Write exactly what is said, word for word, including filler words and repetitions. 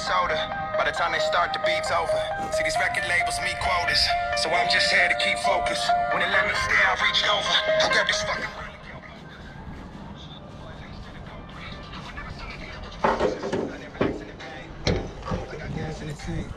soda. By the time they start, the beat's over. See, these record labels meet quotas, so I'm just here to keep focused. When they let me stay, I reached over. I grabbed this fucking. I never in the pain. I got gas in the tank.